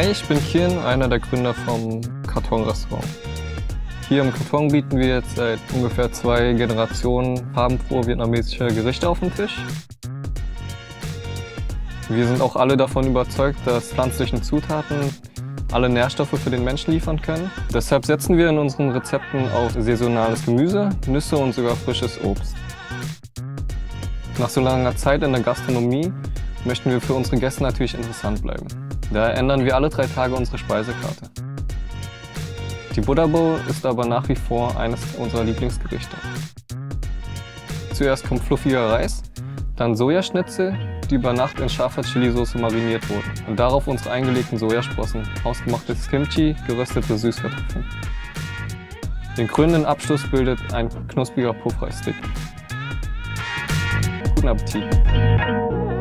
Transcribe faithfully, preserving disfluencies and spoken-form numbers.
Hi, ich bin Kian, einer der Gründer vom Karton-Restaurant. Hier im Karton bieten wir jetzt seit ungefähr zwei Generationen farbenfrohe vietnamesische Gerichte auf den Tisch. Wir sind auch alle davon überzeugt, dass pflanzliche Zutaten alle Nährstoffe für den Menschen liefern können. Deshalb setzen wir in unseren Rezepten auf saisonales Gemüse, Nüsse und sogar frisches Obst. Nach so langer Zeit in der Gastronomie möchten wir für unsere Gäste natürlich interessant bleiben. Daher ändern wir alle drei Tage unsere Speisekarte. Die Buddha Bowl ist aber nach wie vor eines unserer Lieblingsgerichte. Zuerst kommt fluffiger Reis, dann Sojaschnitzel, die über Nacht in scharfer Chilisauce mariniert wurden. Und darauf unsere eingelegten Sojasprossen, hausgemachtes Kimchi, geröstete Süßkartoffeln. Den krönenden Abschluss bildet ein knuspriger Puffreisstick. Guten Appetit!